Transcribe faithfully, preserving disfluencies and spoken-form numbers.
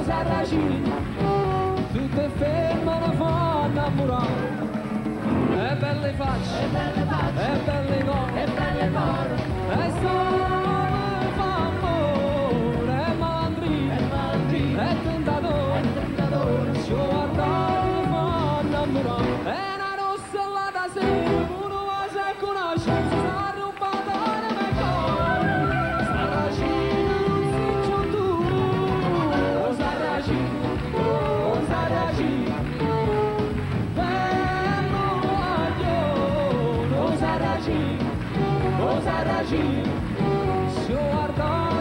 Sarracini, tutte ferme ne fanno innamorare. E belle facce, e belle facce, e belle cose, e belle cose, e solo fa amore, e malandrino, e malandrino, e tentatore, e tentatore, ci guardare ne fanno innamorare. E una rossa là da sera, uno va se conosce, si sta rubando le mie cose. Sarracino non si giù tu, oh Sarracino, oh Sarracino. Oh Sarracino, si guarda